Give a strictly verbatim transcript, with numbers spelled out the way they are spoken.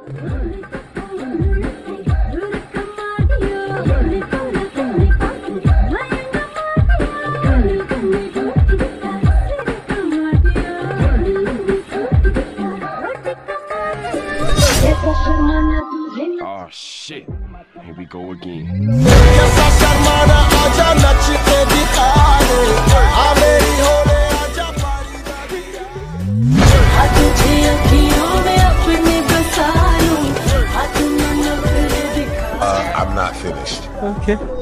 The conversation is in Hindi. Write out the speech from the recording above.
Oh shit, here we go again. Uh, I'm not finished. Okay.